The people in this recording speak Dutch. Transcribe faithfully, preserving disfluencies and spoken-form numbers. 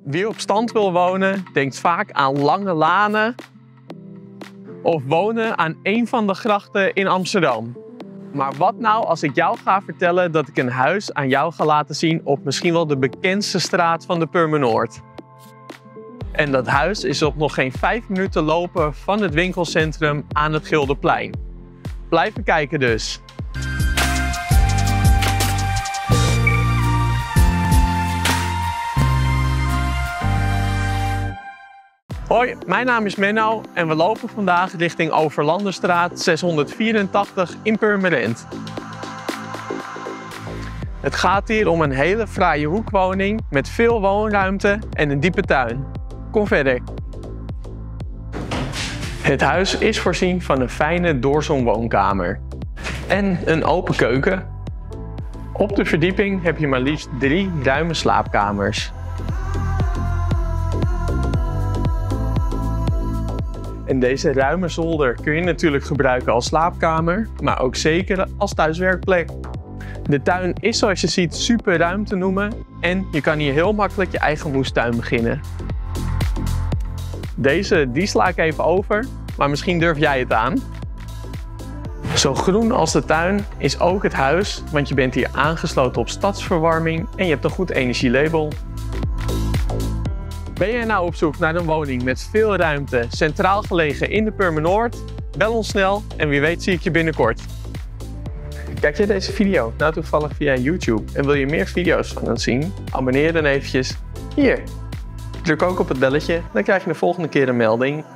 Wie op stand wil wonen, denkt vaak aan lange lanen of wonen aan een van de grachten in Amsterdam. Maar wat nou als ik jou ga vertellen dat ik een huis aan jou ga laten zien op misschien wel de bekendste straat van de Purmernoord? En dat huis is op nog geen vijf minuten lopen van het winkelcentrum aan het Gilderplein. Blijven kijken dus. Hoi, mijn naam is Menno en we lopen vandaag richting Overlanderstraat zeshonderdvierentachtig in Purmerend. Het gaat hier om een hele fraaie hoekwoning met veel woonruimte en een diepe tuin. Kom verder. Het huis is voorzien van een fijne doorzonwoonkamer en een open keuken. Op de verdieping heb je maar liefst drie ruime slaapkamers. En deze ruime zolder kun je natuurlijk gebruiken als slaapkamer, maar ook zeker als thuiswerkplek. De tuin is zoals je ziet super ruim te noemen en je kan hier heel makkelijk je eigen moestuin beginnen. Deze die sla ik even over, maar misschien durf jij het aan. Zo groen als de tuin is ook het huis, want je bent hier aangesloten op stadsverwarming en je hebt een goed energielabel. Ben jij nou op zoek naar een woning met veel ruimte, centraal gelegen in de Purmernoord? Bel ons snel en wie weet zie ik je binnenkort. Kijk jij deze video nou toevallig via YouTube en wil je meer video's van ons zien? Abonneer dan eventjes hier. Druk ook op het belletje, dan krijg je de volgende keer een melding.